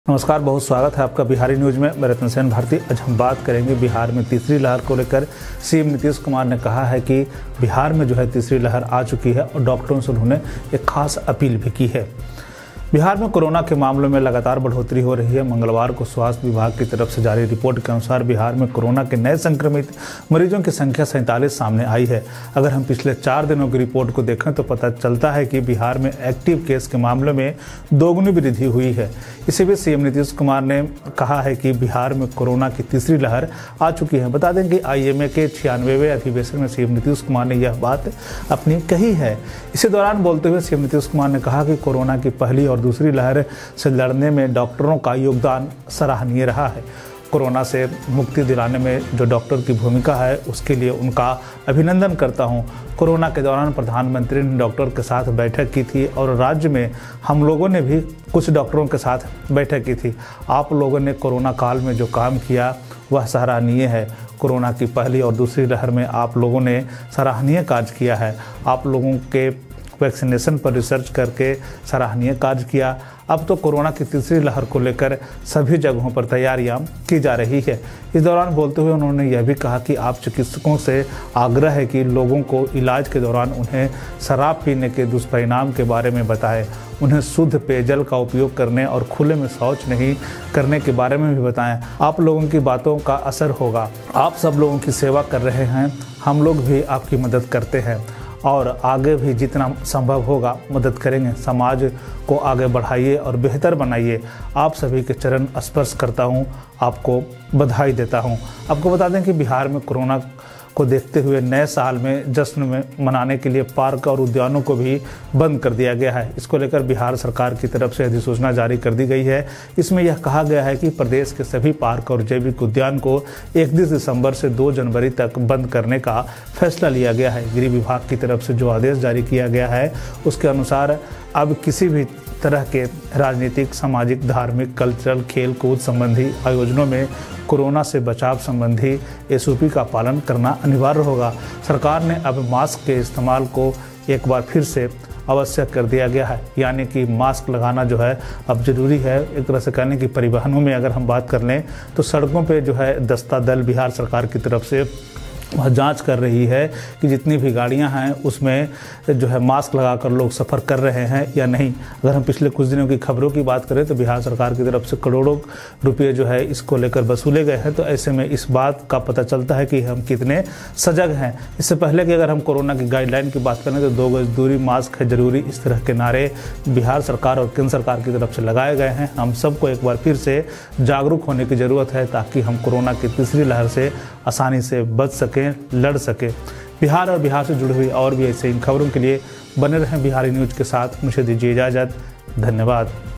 नमस्कार, बहुत स्वागत है आपका बिहारी न्यूज में। मैं रतन सेन भारती। आज हम बात करेंगे बिहार में तीसरी लहर को लेकर। सीएम नीतीश कुमार ने कहा है कि बिहार में जो है तीसरी लहर आ चुकी है और डॉक्टरों से उन्होंने एक खास अपील भी की है। बिहार में कोरोना के मामलों में लगातार बढ़ोतरी हो रही है। मंगलवार को स्वास्थ्य विभाग की तरफ से जारी रिपोर्ट के अनुसार बिहार में कोरोना के नए संक्रमित मरीजों की संख्या 47 सामने आई है। अगर हम पिछले 4 दिनों की रिपोर्ट को देखें तो पता चलता है कि बिहार में एक्टिव केस के मामलों में दोगुनी वृद्धि हुई है। इसी बीच सीएम नीतीश कुमार ने कहा है कि बिहार में कोरोना की तीसरी लहर आ चुकी है। बता दें कि IMA के 96वें अधिवेशन में सीएम नीतीश कुमार ने यह बात अपनी कही है। इसी दौरान बोलते हुए सीएम नीतीश कुमार ने कहा कि कोरोना की पहली और दूसरी लहर से लड़ने में डॉक्टरों का योगदान सराहनीय रहा है। कोरोना से मुक्ति दिलाने में जो डॉक्टर की भूमिका है उसके लिए उनका अभिनंदन करता हूं। कोरोना के दौरान प्रधानमंत्री ने डॉक्टर के साथ बैठक की थी और राज्य में हम लोगों ने भी कुछ डॉक्टरों के साथ बैठक की थी। आप लोगों ने कोरोना काल में जो काम किया वह सराहनीय है। कोरोना की पहली और दूसरी लहर में आप लोगों ने सराहनीय कार्य किया है। आप लोगों के वैक्सीनेशन पर रिसर्च करके सराहनीय कार्य किया। अब तो कोरोना की तीसरी लहर को लेकर सभी जगहों पर तैयारियां की जा रही है। इस दौरान बोलते हुए उन्होंने यह भी कहा कि आप चिकित्सकों से आग्रह है कि लोगों को इलाज के दौरान उन्हें शराब पीने के दुष्परिणाम के बारे में बताएं, उन्हें शुद्ध पेयजल का उपयोग करने और खुले में शौच नहीं करने के बारे में भी बताएं। आप लोगों की बातों का असर होगा। आप सब लोगों की सेवा कर रहे हैं, हम लोग भी आपकी मदद करते हैं और आगे भी जितना संभव होगा मदद करेंगे। समाज को आगे बढ़ाइए और बेहतर बनाइए। आप सभी के चरण स्पर्श करता हूं, आपको बधाई देता हूं। आपको बता दें कि बिहार में कोरोना को देखते हुए नए साल में जश्न में मनाने के लिए पार्क और उद्यानों को भी बंद कर दिया गया है। इसको लेकर बिहार सरकार की तरफ से अधिसूचना जारी कर दी गई है। इसमें यह कहा गया है कि प्रदेश के सभी पार्क और जैविक उद्यान को 31 दिसंबर से 2 जनवरी तक बंद करने का फैसला लिया गया है। गृह विभाग की तरफ से जो आदेश जारी किया गया है उसके अनुसार अब किसी भी तरह के राजनीतिक, सामाजिक, धार्मिक, कल्चरल, खेल कूद संबंधी आयोजनों में कोरोना से बचाव संबंधी SOP का पालन करना अनिवार्य होगा। सरकार ने अब मास्क के इस्तेमाल को एक बार फिर से आवश्यक कर दिया गया है, यानी कि मास्क लगाना जो है अब जरूरी है। एक तरह से कहने की परिवहनों में अगर हम बात कर लें तो सड़कों पे जो है दस्ता दल बिहार सरकार की तरफ से वह जांच कर रही है कि जितनी भी गाड़ियां हैं उसमें जो है मास्क लगाकर लोग सफ़र कर रहे हैं या नहीं। अगर हम पिछले कुछ दिनों की खबरों की बात करें तो बिहार सरकार की तरफ से करोड़ों रुपये जो है इसको लेकर वसूले गए हैं। तो ऐसे में इस बात का पता चलता है कि हम कितने सजग हैं। इससे पहले कि अगर हम कोरोना की गाइडलाइन की बात करें तो 2 गज दूरी, मास्क है जरूरी, इस तरह के नारे बिहार सरकार और केंद्र सरकार की तरफ से लगाए गए हैं। हम सबको एक बार फिर से जागरूक होने की ज़रूरत है ताकि हम कोरोना की तीसरी लहर से आसानी से बच सकें, लड़ सके। बिहार और बिहार से जुड़ी हुई और भी ऐसे इन खबरों के लिए बने रहें बिहारी न्यूज के साथ। मुझे दीजिए इजाज़त। धन्यवाद।